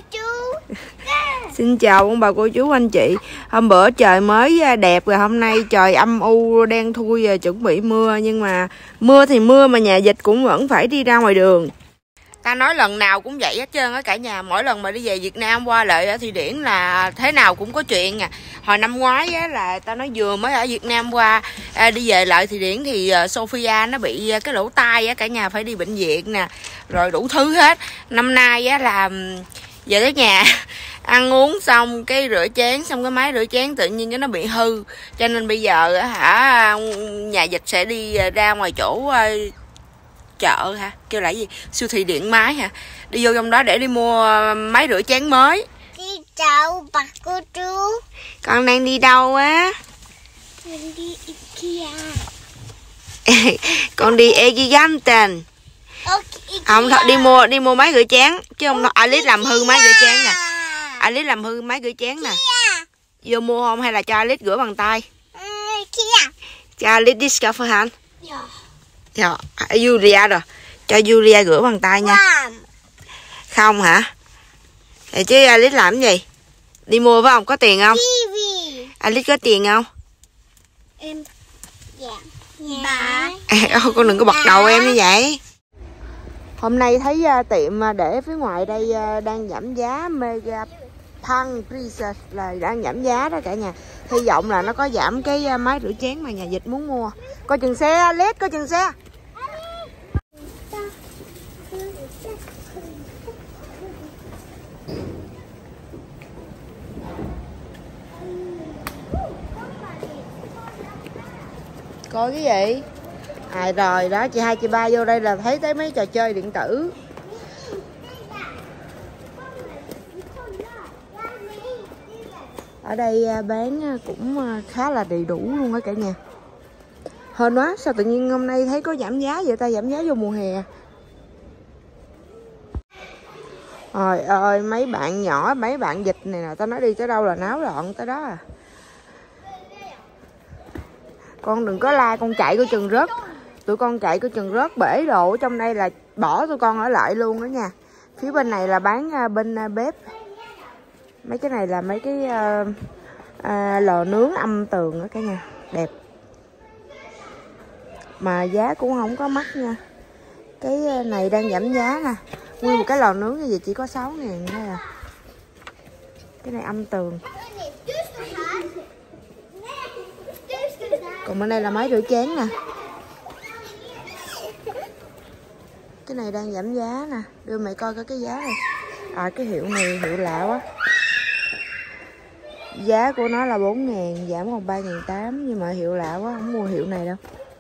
chú. Xin chào ông bà cô chú anh chị. Hôm bữa trời mới đẹp rồi, hôm nay trời âm u đen thui rồi, chuẩn bị mưa. Nhưng mà mưa thì mưa mà nhà dịch cũng vẫn phải đi ra ngoài đường. Ta nói lần nào cũng vậy hết trơn á cả nhà. Mỗi lần mà đi về Việt Nam qua lại ở Thụy Điển là thế nào cũng có chuyện à. Hồi năm ngoái á, là ta nói vừa mới ở Việt Nam qua đi về lại Thụy Điển thì Sophia nó bị cái lỗ tai á, cả nhà phải đi bệnh viện nè, rồi đủ thứ hết. Năm nay á, là về tới nhà ăn uống xong cái rửa chén, xong cái máy rửa chén tự nhiên cái nó bị hư, cho nên bây giờ hả nhà dịch sẽ đi ra ngoài chỗ chợ hả, kêu là gì, siêu thị điện máy hả, đi vô trong đó để đi mua máy rửa chén mới. Đi chào bà cô chú. Con đang đi đâu á? Con đi IKEA. Con đi Egiganten. Không thôi, đi mua máy rửa chén chứ không. Alice làm hư máy rửa chén nè. Alice làm hư máy rửa chén nè. Vô mua không hay là cho Alice rửa bằng tay? Cho Alice discover hand. Dạ, Julia rồi. Cho Julia rửa bằng tay nha. Không hả? Vậy chứ Alice làm cái gì? Đi mua phải không? Có tiền không? Alice có tiền không? Em dạ. Con đừng có bật đầu em như vậy. Hôm nay thấy tiệm để phía ngoài đây đang giảm giá, Mega Pang Princess là đang giảm giá đó cả nhà. Hy vọng là nó có giảm cái máy rửa chén mà nhà dịch muốn mua. Coi chừng xe Alice, coi chừng xe. Coi cái gì? Rồi đó, chị hai chị ba vô đây là thấy tới mấy trò chơi điện tử. Ở đây bán cũng khá là đầy đủ luôn á cả nhà. Hên quá, sao tự nhiên hôm nay thấy có giảm giá vậy ta, giảm giá vô mùa hè. Trời ơi, mấy bạn nhỏ, mấy bạn dịch này nè, tao nói đi tới đâu là náo loạn tới đó à. Con đừng có la, con chạy coi chừng rớt. Tụi con chạy coi chừng rớt bể đồ ở trong đây là bỏ tụi con ở lại luôn đó nha. Phía bên này là bán bên bếp. Mấy cái này là mấy cái lò nướng âm tường đó cả nhà. Đẹp. Mà giá cũng không có mắc nha. Cái này đang giảm giá nè. Nguyên một cái lò nướng như vậy chỉ có 6.000 thôi à. Cái này âm tường. Còn bên đây là máy rửa chén nè. Cái này đang giảm giá nè. Đưa mẹ coi cái giá này. Cái hiệu này hiệu lạ quá. Giá của nó là 4.000, giảm còn 3.800. Nhưng mà hiệu lạ quá, không mua hiệu này đâu.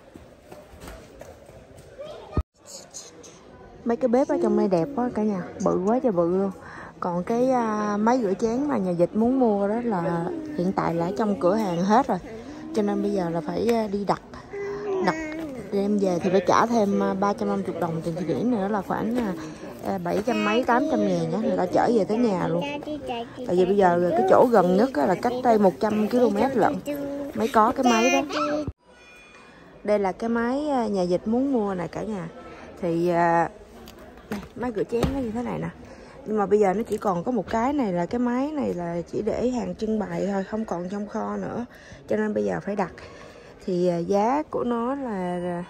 Mấy cái bếp ở trong đây đẹp quá cả nhà. Bự quá trời bự luôn. Còn cái máy rửa chén mà nhà dịch muốn mua đó là hiện tại là ở trong cửa hàng hết rồi. Cho nên bây giờ là phải đi đặt đem về thì phải trả thêm 350 đồng tiền Thụy Điển nữa, là khoảng 700 mấy 800 ngàn đó, người ta chở về tới nhà luôn. Tại vì bây giờ cái chỗ gần nhất là cách đây 100 km lận mới có cái máy đó. Đây là cái máy nhà dịch muốn mua nè cả nhà. Thì đây, máy rửa chén nó như thế này nè. Nhưng mà bây giờ nó chỉ còn có một cái này, là cái máy này là chỉ để hàng trưng bày thôi, không còn trong kho nữa. Cho nên bây giờ phải đặt. Thì giá của nó là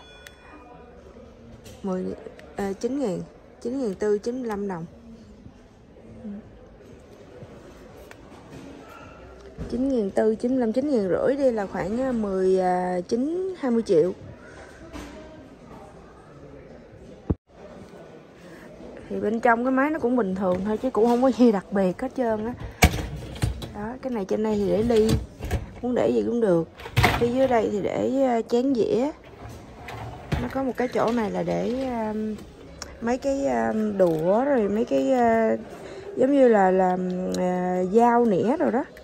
9.000, 9.400, 95 đồng. 9.400, 95, 9.500 đi là khoảng 20 triệu. Thì bên trong cái máy nó cũng bình thường thôi chứ cũng không có gì đặc biệt hết trơn á. Đó, cái này trên đây thì để ly, muốn để gì cũng được. Phía dưới đây thì để chén dĩa. Nó có một cái chỗ này là để mấy cái đũa, rồi mấy cái giống như là dao nĩa rồi đó.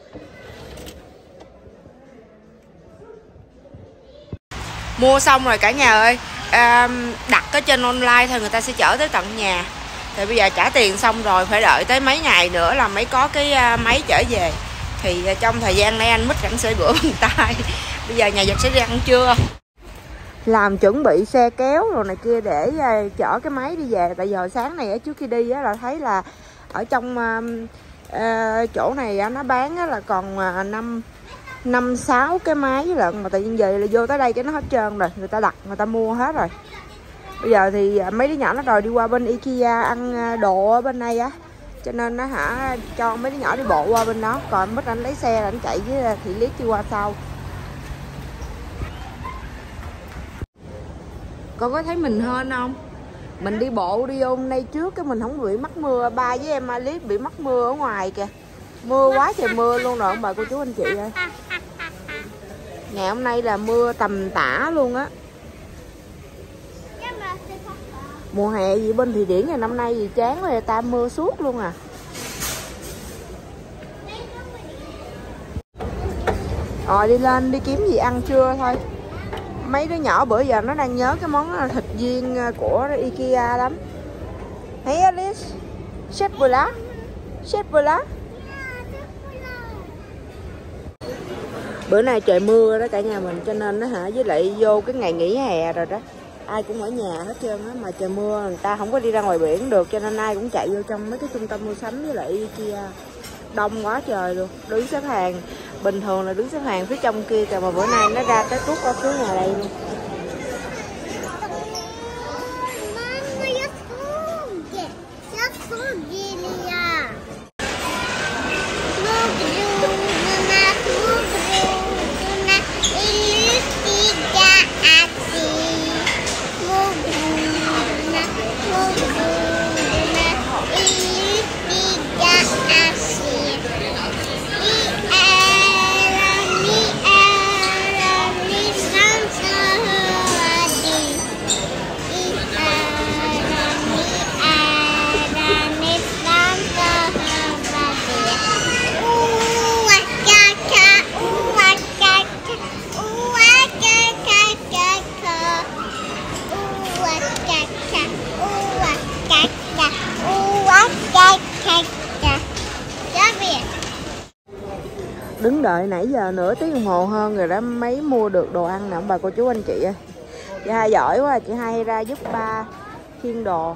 Mua xong rồi cả nhà ơi. Đặt ở trên online thôi, người ta sẽ chở tới tận nhà. Thì bây giờ trả tiền xong rồi phải đợi tới mấy ngày nữa là mới có cái máy chở về. Thì trong thời gian này anh Mít vẫn sẽ rửa bằng tay. Bây giờ nhà dịch sẽ đi ăn trưa. Làm chuẩn bị xe kéo rồi này kia để chở cái máy đi về. Tại giờ sáng này trước khi đi là thấy là ở trong chỗ này nó bán là còn 5-6 cái máy lận, mà tự nhiên về là vô tới đây cái nó hết trơn rồi, người ta đặt người ta mua hết rồi. Bây giờ thì mấy đứa nhỏ nó đòi đi qua bên IKEA ăn đồ ở bên đây á, cho nên nó cho mấy đứa nhỏ đi bộ qua bên đó, còn Mít anh lấy xe là anh chạy với Thị Liết đi qua sau. Con có thấy mình hên không? Mình đi bộ đi vô đây trước cái mình không bị mắc mưa. Ba với em Alice bị mắc mưa ở ngoài kìa. Mưa quá trời mưa luôn rồi ông bà cô chú anh chị ơi. Ngày hôm nay là mưa tầm tã luôn á. Mùa hè gì bên Thụy Điển ngày năm nay gì chán rồi, ta mưa suốt luôn à. Rồi đi lên đi kiếm gì ăn trưa thôi. Mấy đứa nhỏ bữa giờ nó đang nhớ cái món thịt viên của IKEA lắm. Hey Alice, Chef-Bola, Chef-Bola. Bữa nay trời mưa đó cả nhà mình, cho nên nó với lại vô cái ngày nghỉ hè rồi đó, ai cũng ở nhà hết trơn á, mà trời mưa người ta không có đi ra ngoài biển được, cho nên ai cũng chạy vô trong mấy cái trung tâm mua sắm với lại IKEA. Đông quá trời luôn, đứng xếp hàng bình thường là đứng xếp hàng phía trong kia kìa, mà bữa nay nó ra tới tuốt ở phía nhà đây luôn. Đứng đợi nãy giờ nửa tiếng đồng hồ hơn rồi đã mấy mua được đồ ăn nè ông bà cô chú anh chị ơi. Chị Hai giỏi quá, chị Hai ra giúp ba khiêng đồ.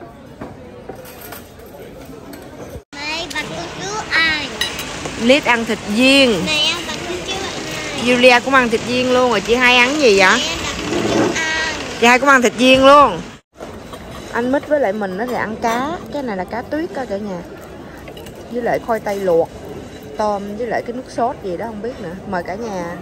Đây bà cô chú ăn. Lít ăn thịt viên. Nè bà cô chú ăn. Julia cũng ăn thịt viên luôn rồi. Chị Hai ăn gì vậy? Nè bà cô chú ăn. Chị Hai cũng ăn thịt viên luôn. Anh Mít với lại mình nó thì ăn cá. Cái này là cá tuyết đó cả nhà, với lại khoai tây luộc, tôm với lại cái nước sốt gì đó không biết nữa. Mời cả nhà.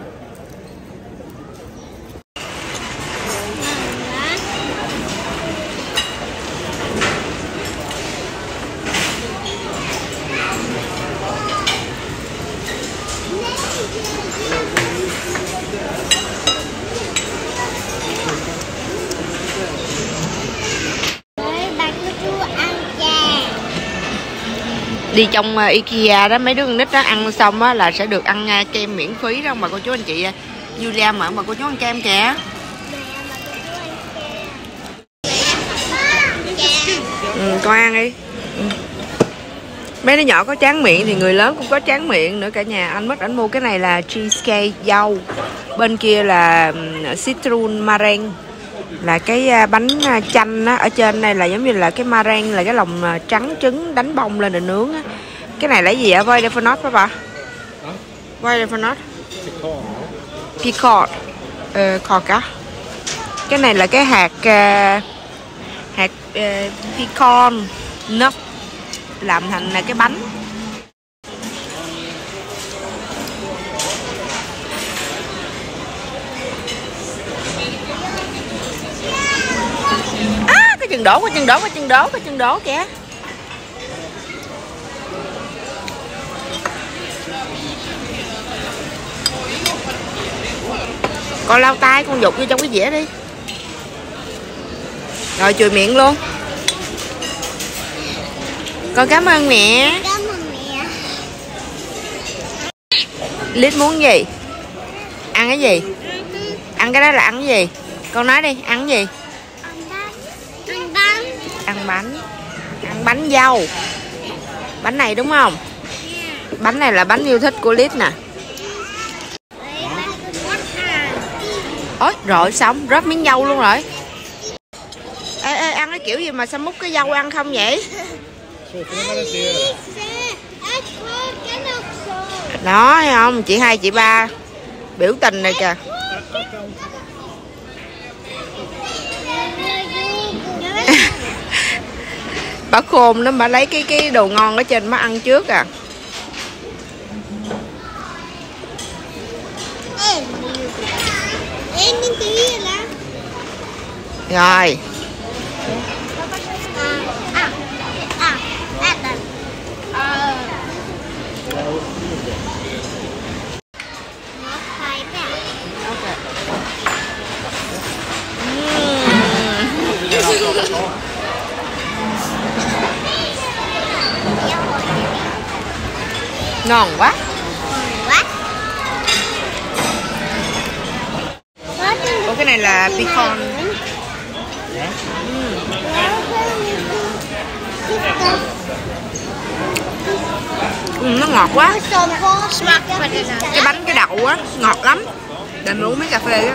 Đi trong IKEA đó, mấy đứa con nít đó ăn xong á là sẽ được ăn kem miễn phí đó mà cô chú anh chị. Julia mời mà cô chú ăn kem kìa. Con ăn đi. Mấy đứa nhỏ có tráng miệng thì người lớn cũng có tráng miệng nữa cả nhà. Anh Mít ảnh mua cái này là cheesecake dâu, bên kia là citron meringue, là cái bánh chanh á. Ở trên này là giống như là cái meringue, là cái lòng trắng trứng đánh bông lên rồi nướng á. Cái này là gì ạ? Voi Delphinot phải bà? Voi Delphinot. Picot. Kho cá. Cái này là cái hạt pecan nut làm thành là cái bánh. Cái chừng đổ, cái chừng đổ kìa. Con lau tay, con dục vô trong cái dĩa đi. Rồi chùi miệng luôn. Con cảm ơn mẹ. Cảm ơn mẹ. Lít muốn gì? Ăn cái gì? Ăn cái đó là ăn cái gì? Con nói đi, ăn cái gì? Ăn bánh. Ăn bánh. Ăn bánh dâu. Bánh này đúng không? Bánh này là bánh yêu thích của Lít nè. Ôi rồi xong, rớt miếng dâu luôn rồi. Ê, ăn cái kiểu gì mà sao múc cái dâu ăn không vậy? Đó thấy không, chị hai chị ba biểu tình này kìa. Bà khôn đó, bà lấy cái đồ ngon ở trên bà ăn trước à. Rồi. Ngon quá. Ủa cái này là pecan. Nó ngọt quá. Cái bánh cái đậu á ngọt lắm. Để mình uống mấy cà phê á.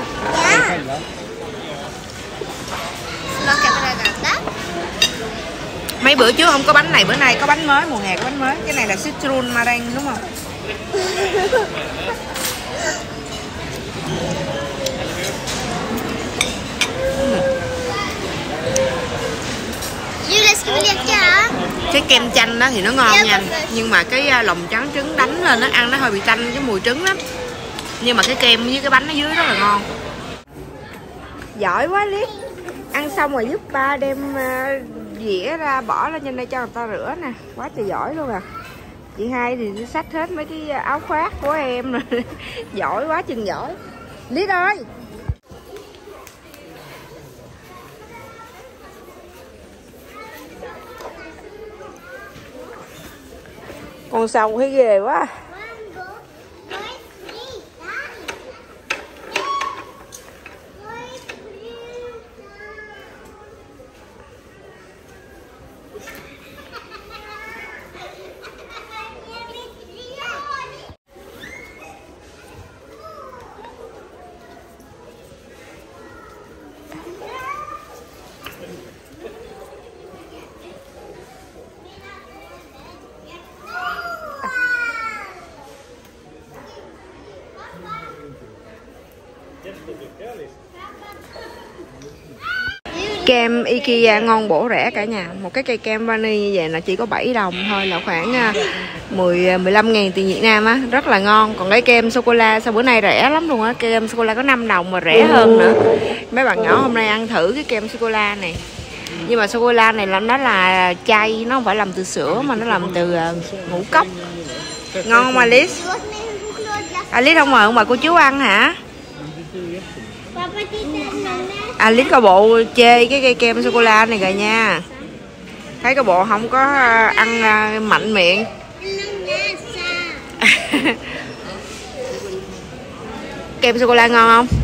Mấy bữa trước không có bánh này, bữa nay có bánh mới, mùa hè có bánh mới. Cái này là citron meringue đúng không? Cái kem chanh đó thì nó ngon nha, nhưng mà cái lòng trắng trứng đánh lên nó ăn nó hơi bị tanh cái mùi trứng lắm. Nhưng mà cái kem với cái bánh ở dưới rất là ngon. Giỏi quá Liếp. Ăn xong rồi giúp ba đem dĩa ra bỏ lên trên đây cho người ta rửa nè. Quá trời giỏi luôn à. Chị hai thì xách hết mấy cái áo khoác của em rồi. Giỏi quá chừng giỏi. Liếp ơi. Con sâu thấy ghê quá. Kem Ikea ngon bổ rẻ cả nhà. Một cái cây kem vani như vậy là chỉ có 7 đồng thôi, là khoảng 15.000 tiền Việt Nam á, rất là ngon. Còn cái kem sô cô la sao bữa nay rẻ lắm luôn á, kem sô cô la có 5 đồng mà rẻ hơn nữa. Mấy bạn nhỏ hôm nay ăn thử cái kem sô cô la này. Nhưng mà sô cô la này là nó là chay, nó không phải làm từ sữa mà nó làm từ ngũ cốc. Ngon không Alice? Alice không mời ông bà cô chú ăn hả? Alice có bộ chê cái cây kem sô cô la này rồi nha. Thấy cái bộ không có ăn mạnh miệng. Kem sô cô la ngon không?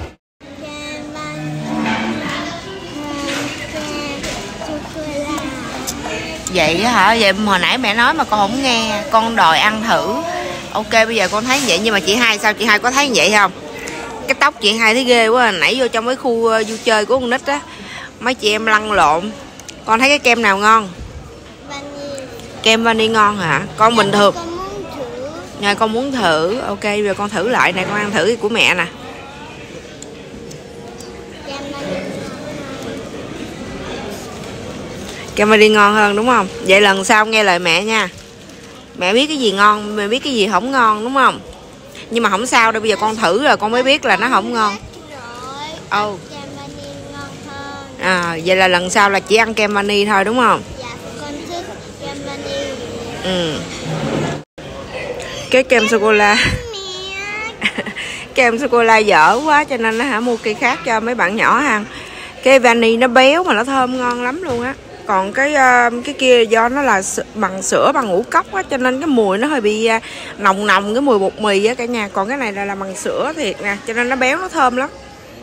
Vậy á hả? Vậy hồi nãy mẹ nói mà con không nghe, con đòi ăn thử. Ok bây giờ con thấy vậy, nhưng mà chị hai sao, chị hai có thấy vậy không? Cái tóc chị hai thấy ghê quá, nãy vô trong cái khu vui chơi của con nít á, mấy chị em lăn lộn. Con thấy cái kem nào ngon? Kem vani ngon hả? Con bình thường. Nhà con muốn thử. Ok bây giờ con thử lại nè, con ăn thử của mẹ nè. Kem vani ngon hơn đúng không? Vậy lần sau nghe lời mẹ nha. Mẹ biết cái gì ngon, mẹ biết cái gì không ngon đúng không? Nhưng mà không sao đâu, bây giờ con thử rồi con mới biết là nó không ngon. Ồ. Vậy là lần sau là chỉ ăn kem vani thôi đúng không? Dạ, con thích kem vani. Ừ. Cái kem sô cô la. Kem sô cô la dở quá cho nên nó mua cây khác cho mấy bạn nhỏ ăn. Cái vani nó béo mà nó thơm ngon lắm luôn á. Còn cái kia do nó là bằng sữa bằng ngũ cốc á, cho nên cái mùi nó hơi bị nồng cái mùi bột mì á cả nhà. Còn cái này là bằng sữa thiệt nè, cho nên nó béo nó thơm lắm.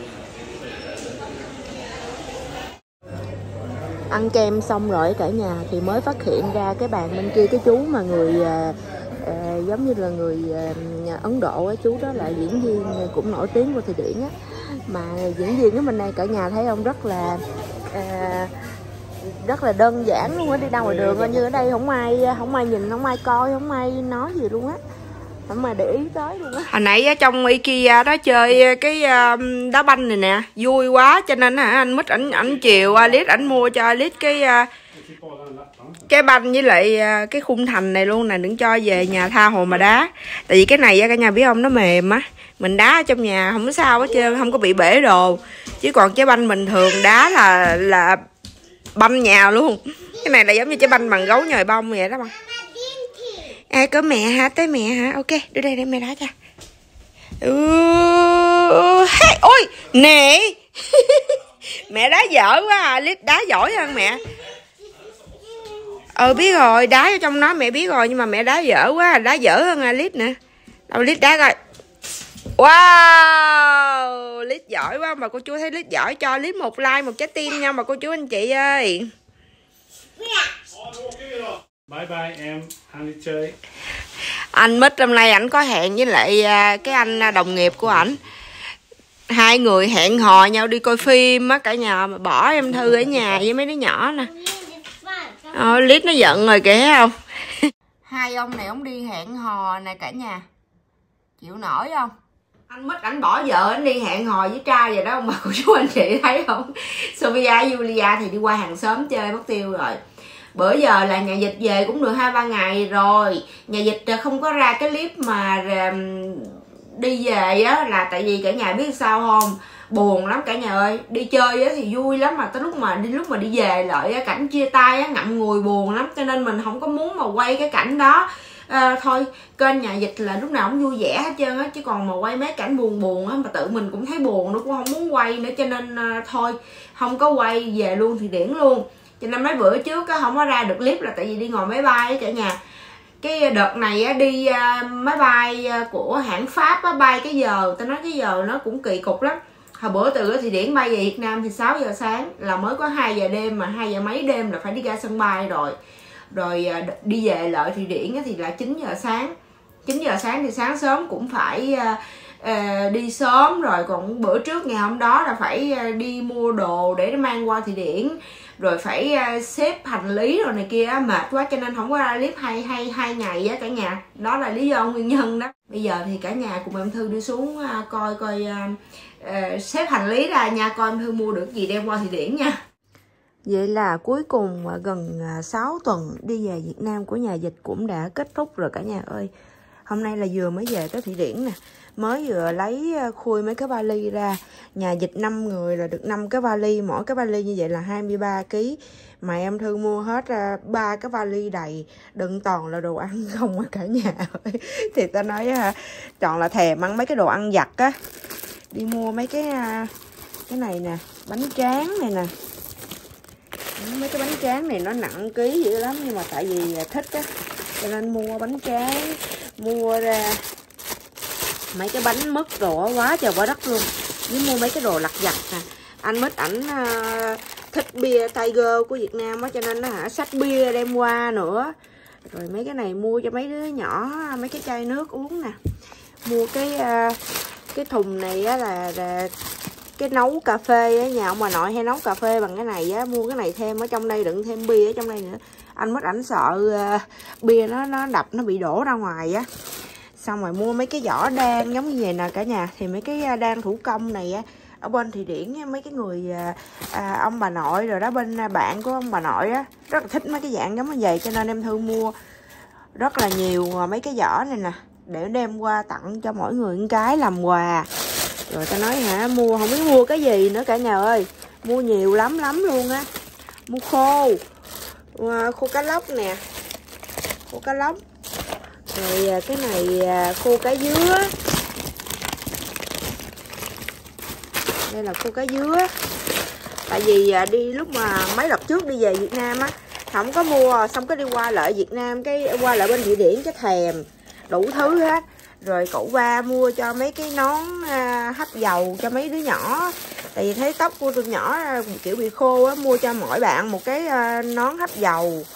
Ăn kem xong rồi cả nhà thì mới phát hiện ra cái bàn bên kia cái chú mà người giống như là người Ấn Độ á, chú đó là diễn viên cũng nổi tiếng của Thụy Điển á. Mà diễn viên của mình này cả nhà thấy không, rất là rất là đơn giản luôn á, đi ra ngoài đường như ở đây không ai nhìn, không ai coi, không ai nói gì luôn á, không mà để ý tới luôn á. Hồi nãy ở trong IKEA đó chơi cái đá banh này nè, vui quá cho nên anh Mít ảnh chiều Alice ảnh mua cho Alice cái banh với lại cái khung thành này luôn nè, đừng cho về nhà tha hồ mà đá. Tại vì cái này cả nhà biết không, nó mềm á, mình đá ở trong nhà không có sao hết trơn, không có bị bể đồ. Chứ còn trái banh bình thường đá là banh nhà luôn. Cái này là giống như trái banh bằng gấu nhồi bông vậy đó. Ai có mẹ hả? Tới mẹ hả? Ok, đưa đây để mẹ đá cho. Hey, ôi nè. Mẹ đá dở quá à, Lít đá giỏi hơn mẹ. Biết rồi, đá ở trong nó mẹ biết rồi, nhưng mà mẹ đá dở quá, đá dở hơn Lít nè. Đâu Lít đá coi. Wow, Lít giỏi quá, mà cô chú thấy Lít giỏi cho Lít một like, một trái tim nha mà cô chú anh chị ơi. Bye bye em, anh đi chơi. Anh Mít hôm nay ảnh có hẹn với lại cái anh đồng nghiệp của ảnh. Hai người hẹn hò nhau đi coi phim á cả nhà, mà bỏ em Thư ở nhà với mấy đứa nhỏ nè. Lít nó giận rồi kìa, thấy không? Hai ông này ông đi hẹn hò nè cả nhà, chịu nổi không? Anh Mít ảnh bỏ vợ ảnh đi hẹn hò với trai vậy đó mà cô chú anh chị thấy không? Sophia Julia thì đi qua hàng xóm chơi mất tiêu rồi. Bữa giờ là nhà Dịch về cũng được 2-3 ngày rồi. Nhà Dịch không có ra cái clip mà đi về á, là tại vì cả nhà biết sao không? Buồn lắm cả nhà ơi. Đi chơi á thì vui lắm, mà tới lúc mà đi về lại cảnh chia tay á, ngậm ngùi buồn lắm. Cho nên mình không có muốn mà quay cái cảnh đó. Thôi kênh nhà Dịch là lúc nào cũng vui vẻ hết trơn á, chứ còn mà quay mấy cảnh buồn á mà tự mình cũng thấy buồn, nó cũng không muốn quay nữa, cho nên thôi không có quay, về luôn thì điển luôn. Cho nên mấy bữa trước không có ra được clip là tại vì đi ngồi máy bay á cả nhà. Cái đợt này đi máy bay của hãng Pháp á, bay cái giờ, tao nói cái giờ nó cũng kỳ cục lắm. Hồi bữa từ thì Điển bay về Việt Nam thì 6 giờ sáng là mới có 2 giờ đêm, mà 2 giờ mấy đêm là phải đi ra sân bay rồi. Rồi đi về lại thì Điển thì là 9 giờ sáng. 9 giờ sáng thì sáng sớm cũng phải đi sớm rồi. Còn bữa trước ngày hôm đó là phải đi mua đồ để mang qua Thụy Điển, rồi phải xếp hành lý rồi này kia, mệt quá cho nên không có ra clip hai ngày á cả nhà. Đó là lý do nguyên nhân đó. Bây giờ thì cả nhà cùng em Thư đi xuống coi xếp hành lý ra nha, coi em Thư mua được gì đem qua Thụy Điển nha. Vậy là cuối cùng gần 6 tuần đi về Việt Nam của nhà Dịch cũng đã kết thúc rồi cả nhà ơi. Hôm nay là vừa mới về tới Thụy Điển nè, mới vừa lấy khui mấy cái vali ra. Nhà Dịch 5 người là được 5 cái vali, mỗi cái vali như vậy là 23 kg. Mà em Thư mua hết 3 cái vali đầy, đựng toàn là đồ ăn không cả nhà ơi. Thì ta nói toàn là thèm ăn mấy cái đồ ăn vặt á. Đi mua mấy cái này nè, bánh tráng này nè. Mấy cái bánh tráng này nó nặng ký dữ lắm, nhưng mà tại vì thích á cho nên mua bánh tráng, mua ra mấy cái bánh mứt đồ quá trời quá đất luôn. Với mua mấy cái đồ lặt vặt nè. Anh Mít ảnh thích bia Tiger của Việt Nam á, cho nên nó xách bia đem qua nữa. Rồi mấy cái này mua cho mấy đứa nhỏ mấy cái chai nước uống nè. Mua cái thùng này á là cái nấu cà phê á, nhà ông bà nội hay nấu cà phê bằng cái này á, mua cái này thêm ở trong đây, đựng thêm bia ở trong đây nữa. Anh Mít ảnh sợ bia nó đập nó bị đổ ra ngoài á. Xong rồi mua mấy cái vỏ đan giống như vậy nè cả nhà. Thì mấy cái đan thủ công này á, ở bên Thụy Điển mấy cái người ông bà nội rồi đó, bên bạn của ông bà nội á rất là thích mấy cái dạng giống như vậy, cho nên em Thư mua rất là nhiều mấy cái vỏ này nè để đem qua tặng cho mỗi người một cái làm quà. Rồi ta nói mua không biết mua cái gì nữa cả nhà ơi, mua nhiều lắm luôn á. Mua khô cá lóc nè, khô cá lóc. Rồi cái này khô cá dứa. Đây là khô cá dứa. Tại vì đi lúc mà mấy đợt trước đi về Việt Nam á, không có mua, xong cái đi qua lại Việt Nam, cái qua lại bên Thụy Điển cái thèm đủ thứ hết. Rồi cậu ba mua cho mấy cái nón hấp dầu cho mấy đứa nhỏ. Tại vì thấy tóc của tụi nhỏ kiểu bị khô á, mua cho mỗi bạn một cái nón hấp dầu.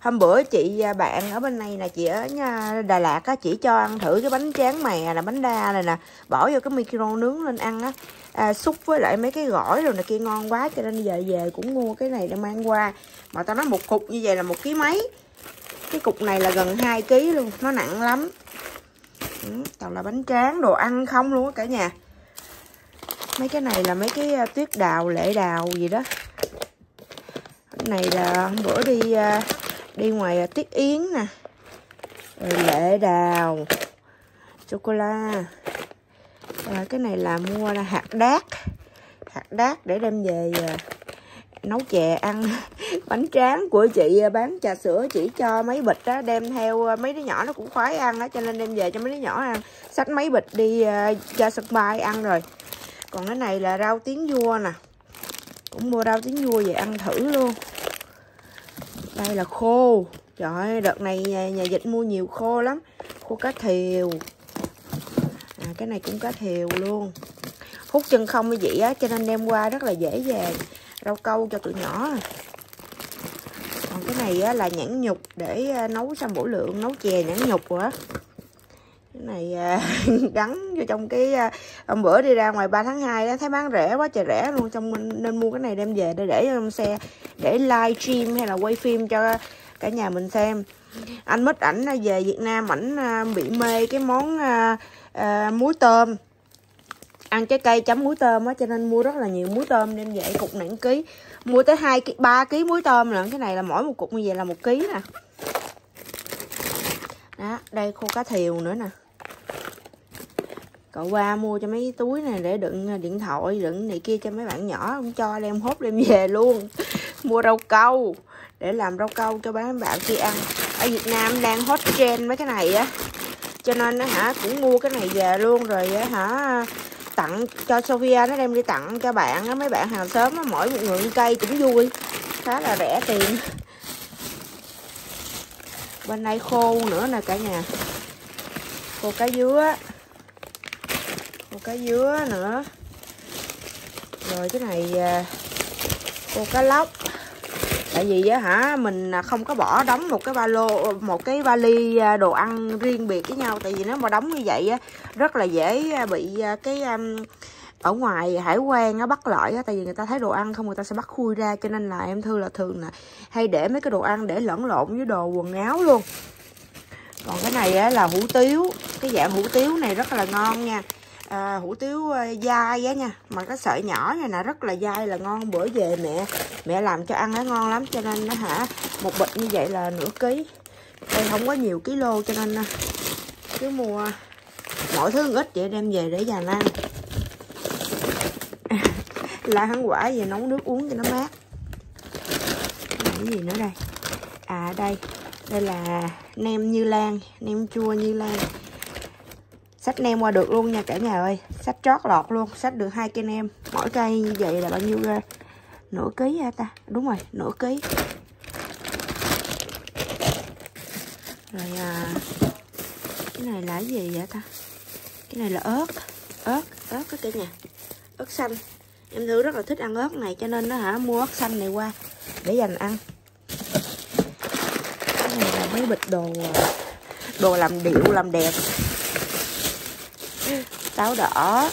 Hôm bữa chị bạn ở bên này là chị ở Đà Lạt á, chỉ cho ăn thử cái bánh tráng mè là bánh đa này nè, bỏ vô cái micro nướng lên ăn á, xúc với lại mấy cái gỏi rồi này kia ngon quá, cho nên giờ về cũng mua cái này để mang qua. Mà tao nói một cục như vậy là 1 ký mấy, cái cục này là gần 2 kg luôn, nó nặng lắm. Toàn là bánh tráng đồ ăn không luôn á cả nhà. Mấy cái này là mấy cái tuyết đào, lệ đào gì đó. Cái này là hôm bữa đi ngoài Tiết Yến nè, rồi lệ đào, sô cô la. Cái này là mua là hạt đác để đem về nấu chè ăn. Bánh tráng của chị bán trà sữa chỉ cho mấy bịch đó, đem theo mấy đứa nhỏ nó cũng khoái ăn đó, cho nên đem về cho mấy đứa nhỏ ăn, xách mấy bịch đi ra sân bay ăn rồi. Còn cái này là rau tiếng vua nè, cũng mua rau tiếng vua về ăn thử luôn. Đây là khô, trời ơi, đợt này nhà Dịch mua nhiều khô lắm, khô cá thiều. Cái này cũng cá thiều luôn, hút chân không như vậy á, cho nên đem qua rất là dễ dàng. Rau câu cho tụi nhỏ. Còn cái này á, là nhãn nhục để nấu xong bổ lượng, nấu chè nhãn nhục rồi á. Cái này gắn vô trong cái hôm bữa đi ra ngoài 3 tháng 2 đó, thấy bán rẻ quá trời rẻ luôn, nên mua cái này đem về để trong xe, để live stream hay là quay phim cho cả nhà mình xem. Anh Mít ảnh về Việt Nam, ảnh bị mê cái món muối tôm, ăn trái cây chấm muối tôm á, cho nên mua rất là nhiều muối tôm đem về. Cục này 1 ký, mua tới 3 kg muối tôm lận. Cái này là mỗi một cục như vậy là 1 ký nè. Đó, đây khô cá thiều nữa nè. Cậu ba mua cho mấy túi này để đựng điện thoại, đựng này kia cho mấy bạn nhỏ, không cho đem hốt đem về luôn. Mua rau câu để làm rau câu cho mấy bạn kia ăn. Ở Việt Nam đang hot trend mấy cái này á, cho nên cũng mua cái này về luôn, rồi tặng cho Sophia, nó đem đi tặng cho bạn á, mấy bạn hàng xóm á, mỗi một người cây cũng vui, khá là rẻ tiền. Bên đây khô nữa nè cả nhà, khô cá dứa nữa. Rồi cái này khô cá lóc. Tại vì mình không có bỏ đóng một cái vali đồ ăn riêng biệt với nhau, tại vì nếu mà đóng như vậy á rất là dễ bị cái ở ngoài hải quan á bắt lại á, tại vì người ta thấy đồ ăn không, người ta sẽ bắt khui ra, cho nên là em Thư là thường là hay để mấy cái đồ ăn để lẫn lộn với đồ quần áo luôn. Còn cái này á là hủ tiếu, cái dạng hủ tiếu này rất là ngon nha. Hủ tiếu dai á nha, mà cái sợi nhỏ này nè rất là dai, là ngon. Bữa về mẹ làm cho ăn nó ngon lắm, cho nên một bịch như vậy là nửa ký. Đây không có nhiều kilo cho nên cứ mua mỗi thứ ít vậy đem về để dành ăn. La hán quả về nấu nước uống cho nó mát. Cái gì nữa đây? Đây là nem Như Lan, nem chua Như Lan. Xách nem qua được luôn nha cả nhà ơi, xách trót lọt luôn, xách được 2 cây nem. Mỗi cây như vậy là bao nhiêu ra? Nửa ký hả ta? Đúng rồi, nửa ký. Rồi cái này là cái gì vậy ta? Cái này là ớt đó cả nhà, ớt xanh. Em Thư rất là thích ăn ớt này, cho nên nó mua ớt xanh này qua để dành ăn. Cái này là mấy bịch đồ làm điệu làm đẹp. Táo đỏ.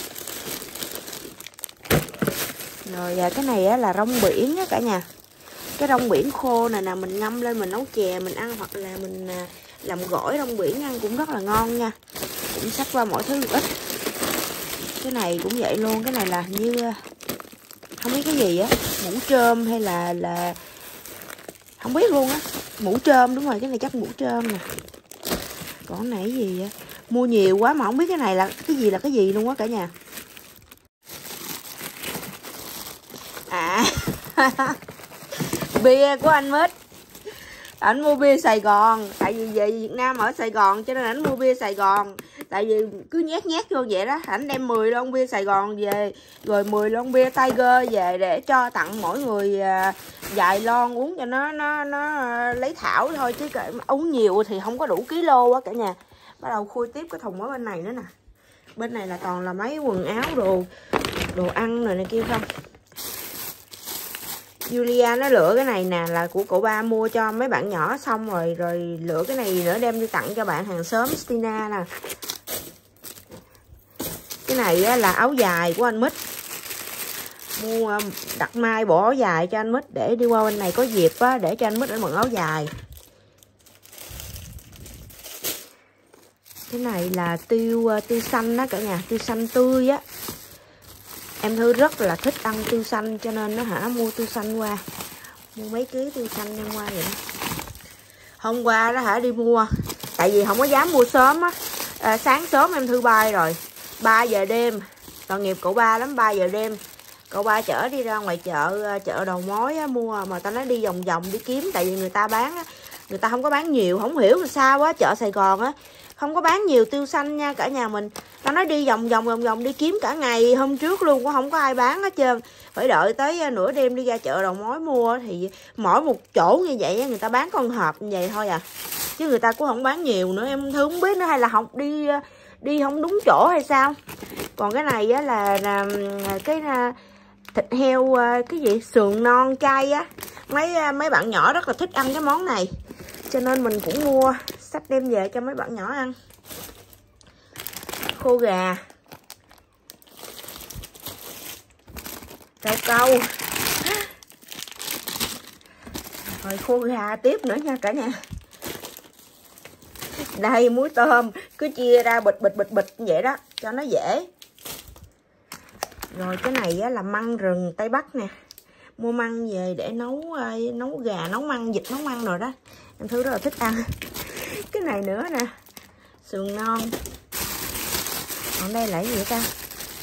Rồi cái này là rong biển á cả nhà. Cái rong biển khô này nè, mình ngâm lên mình nấu chè mình ăn, hoặc là mình làm gỏi rong biển ăn cũng rất là ngon nha. Cũng xách qua mỗi thứ một ít. Cái này cũng vậy luôn, cái này là như không biết cái gì á, mũ trơm hay là không biết luôn á. Mũ trơm, đúng rồi, cái này chắc mũ trơm nè. Còn cái này cái gì vậy? Mua nhiều quá mà không biết cái này là cái gì luôn á cả nhà. Bia của anh Mít. Ảnh mua bia Sài Gòn, tại vì về Việt Nam ở Sài Gòn cho nên ảnh mua bia Sài Gòn. Tại vì cứ nhét vô vậy đó, ảnh đem 10 lon bia Sài Gòn về, rồi 10 lon bia Tiger về để cho tặng mỗi người vài lon uống cho nó lấy thảo thôi, chứ uống nhiều thì không có đủ kilo á cả nhà. Bắt đầu khui tiếp cái thùng ở bên này nữa nè. Bên này là toàn là mấy quần áo đồ ăn rồi này kia không. Julia nó lựa cái này nè, là của cậu ba mua cho mấy bạn nhỏ xong rồi lựa cái này nữa đem đi tặng cho bạn hàng xóm Stina nè. Cái này á, là áo dài của anh Mít. Mua đặt mai bộ áo dài cho anh Mít để đi qua bên này có dịp á, để cho anh Mít mượn áo dài. Cái này là tiêu xanh đó cả nhà, tiêu xanh tươi á. Em Thư rất là thích ăn tiêu xanh cho nên nó mua tiêu xanh qua. Mua mấy ký tiêu xanh em qua vậy đó. Hôm qua đó đi mua, tại vì không có dám mua sớm á. Sáng sớm em Thư bay rồi, 3 giờ đêm. Tội nghiệp cậu ba lắm, 3 giờ đêm cậu ba chở đi ra ngoài chợ đầu mối á, mua mà ta nói đi vòng vòng đi kiếm, tại vì người ta bán á, người ta không có bán nhiều, không hiểu làm sao á, chợ Sài Gòn á không có bán nhiều tiêu xanh nha cả nhà mình. Ta nói đi vòng vòng đi kiếm cả ngày hôm trước luôn, cũng không có ai bán hết trơn. Phải đợi tới nửa đêm đi ra chợ đầu mối mua, thì mỗi một chỗ như vậy người ta bán con hộp như vậy thôi à, chứ người ta cũng không bán nhiều nữa. Em Thư không biết nữa, hay là không đi không đúng chỗ hay sao. Còn cái này á là cái thịt heo, cái gì sườn non cay á, mấy bạn nhỏ rất là thích ăn cái món này, cho nên mình cũng mua xách đem về cho mấy bạn nhỏ ăn. Khô gà, rau câu, rồi khô gà tiếp nữa nha cả nhà. Đây muối tôm cứ chia ra bịch vậy đó cho nó dễ. Rồi cái này á là măng rừng Tây Bắc nè, mua măng về để nấu gà, nấu măng, vịt nấu măng rồi đó. Em Thư rất là thích ăn. Cái này nữa nè, sườn non. Còn đây là cái gì ta?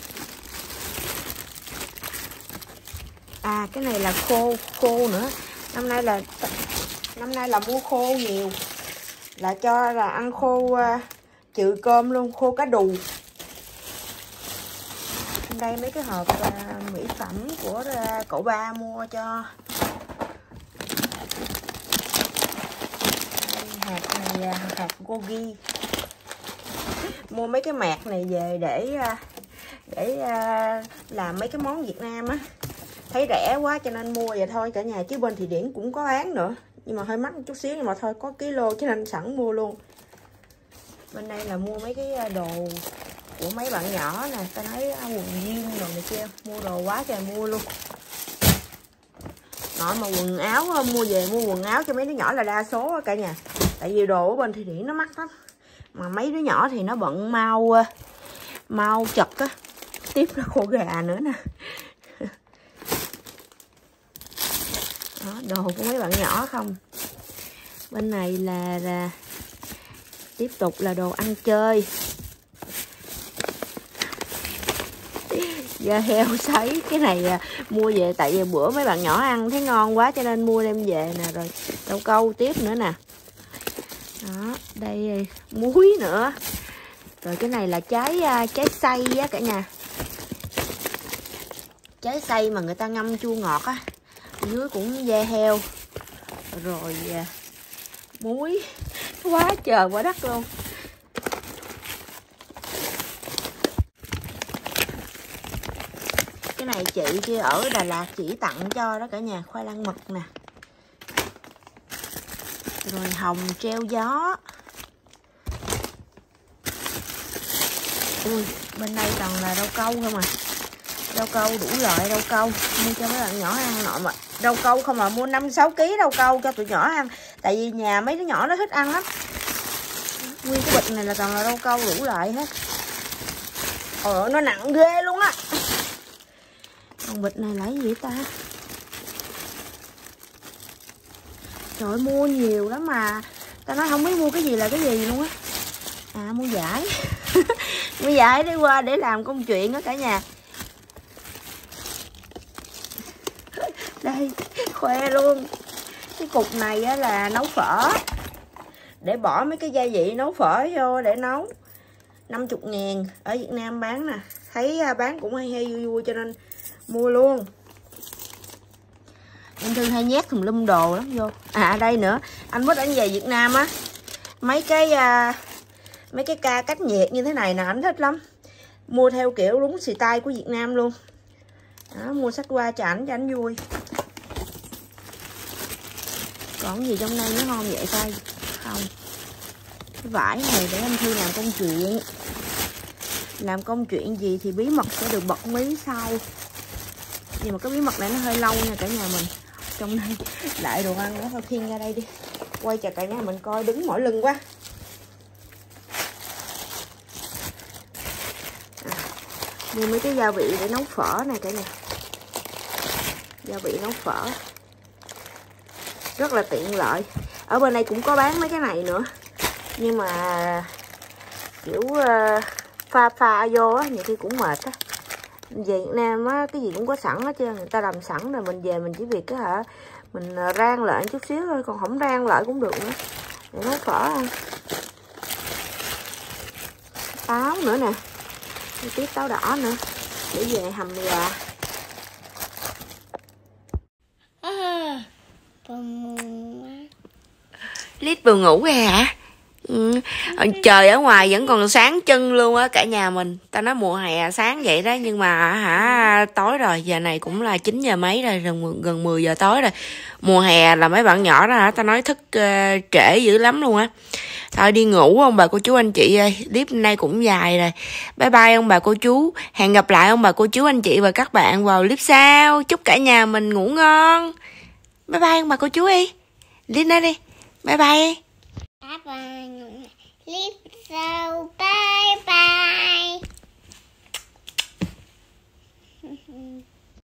À cái này là khô nữa. Năm nay là mua khô nhiều, là cho là ăn khô trừ cơm luôn, khô cá đù. Đây mấy cái hộp mỹ phẩm của cậu ba mua cho. Đây, hạt này hạt goji. Mua mấy cái mạt này về để làm mấy cái món Việt Nam á. Thấy rẻ quá cho nên mua vậy thôi cả nhà, chứ bên Thụy Điển cũng có bán nữa, nhưng mà hơi mắc một chút xíu, nhưng mà thôi có kilo cho nên sẵn mua luôn. Bên đây là mua mấy cái đồ của mấy bạn nhỏ nè, ta nói quần jean rồi này kia, mua đồ quá trời mua luôn. Nội mà quần áo mua về mua quần áo cho mấy đứa nhỏ là đa số cả nhà, tại vì đồ ở bên Thụy Điển nó mắc lắm, mà mấy đứa nhỏ thì nó bận mau chật á. Tiếp là khô gà nữa nè. Đó, đồ của mấy bạn nhỏ không. Bên này là tiếp tục là đồ ăn chơi. Da heo sấy, cái này mua về tại vì bữa mấy bạn nhỏ ăn thấy ngon quá cho nên mua đem về nè. Rồi rau câu tiếp nữa nè. Đó, đây muối nữa. Rồi cái này là trái xay á cả nhà. Trái xay mà người ta ngâm chua ngọt á. Dưới cũng da heo. Rồi muối quá trời quá đất luôn. Cái này chị kia ở Đà Lạt chỉ tặng cho đó cả nhà, khoai lang mật nè. Rồi hồng treo gió. Ui, bên đây toàn là rau câu không à. Rau câu đủ loại rau câu, mua cho mấy bạn nhỏ ăn nọ mà. Rau câu không mà mua 5-6 kg rau câu cho tụi nhỏ ăn. Tại vì nhà mấy đứa nhỏ nó thích ăn lắm. Nguyên cái bịch này là toàn là rau câu đủ loại hết. Ôi nó nặng ghê luôn á. Còn bịch này là cái gì ta? Trời ơi, mua nhiều lắm mà ta nói không biết mua cái gì là cái gì luôn á. À mua vải. Mua vải đi qua để làm công chuyện đó cả nhà. Đây khoe luôn. Cái cục này á là nấu phở, để bỏ mấy cái gia vị nấu phở vô để nấu. 50.000 ở Việt Nam bán nè. Thấy bán cũng hay vui cho nên mua luôn. Anh Thư hay nhét thùm lum đồ lắm vô. À đây nữa, anh Mít anh về Việt Nam á, mấy cái ca cách nhiệt như thế này nè anh thích lắm. Mua theo kiểu đúng style của Việt Nam luôn. Đó, mua sách qua cho ảnh vui. Còn gì trong đây nữa không vậy coi? Không. Cái vải này để anh Thư làm công chuyện. Làm công chuyện gì thì bí mật sẽ được bật mí sau. Nhưng mà cái bí mật này nó hơi lâu nha cả nhà mình. Trong đây lại đồ ăn nó thôi, khiêng ra đây đi. Quay cho cả nhà mình coi, đứng mỏi lưng quá. Mua mấy cái gia vị để nấu phở này cả nhà. Gia vị nấu phở rất là tiện lợi. Ở bên đây cũng có bán mấy cái này nữa, nhưng mà kiểu pha vô á, nhiều khi cũng mệt á. Về Việt Nam á, cái gì cũng có sẵn hết trơn, người ta làm sẵn rồi, mình về mình chỉ việc cái mình rang lại chút xíu thôi, còn không rang lại cũng được nữa để nấu phở ăn. Táo nữa nè, tiếp táo đỏ nữa để về hầm gà. Lít vừa ngủ rồi hả? Trời ở ngoài vẫn còn sáng chân luôn á cả nhà mình. Tao nói mùa hè sáng vậy đó, nhưng mà tối rồi, giờ này cũng là 9 giờ mấy rồi, gần 10 giờ tối rồi. Mùa hè là mấy bạn nhỏ đó hả, tao nói thức trễ dữ lắm luôn á. Thôi đi ngủ ông bà cô chú anh chị ơi, clip nay cũng dài rồi. Bye bye ông bà cô chú, hẹn gặp lại ông bà cô chú anh chị và các bạn vào clip sau. Chúc cả nhà mình ngủ ngon. Bye bye ông bà cô chú đi. Lina đi. Bye bye. Bye bye. Clip sau. Bye bye.